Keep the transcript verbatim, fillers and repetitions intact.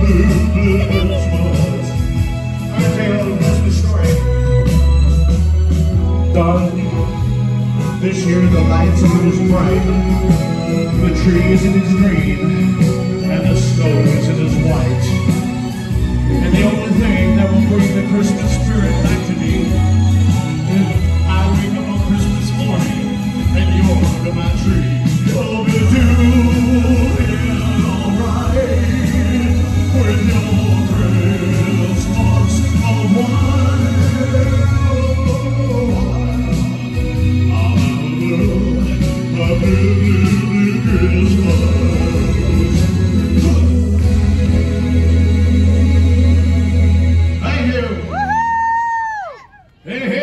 blue, blue Christmas. I'm gonna tell you a little Christmas story. Darling, this year the lights aren't as bright. The tree isn't as green, and the snow isn't as white. And the only thing that will bring the Christmas spirit back to me is I wake up on Christmas morning and you're under my tree. You'll be doing alright with your Christmas of wine. I'll have a blue, a blue, blue, blue Christmas. Thank you. Hey,